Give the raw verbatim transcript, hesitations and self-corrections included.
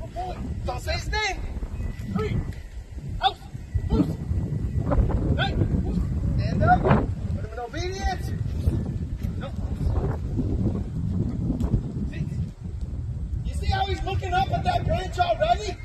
boy. Don't say his name. Three. Out. Loose. Right. Stand up. Put him in obedience. No. See? You see how he's looking up at that branch already?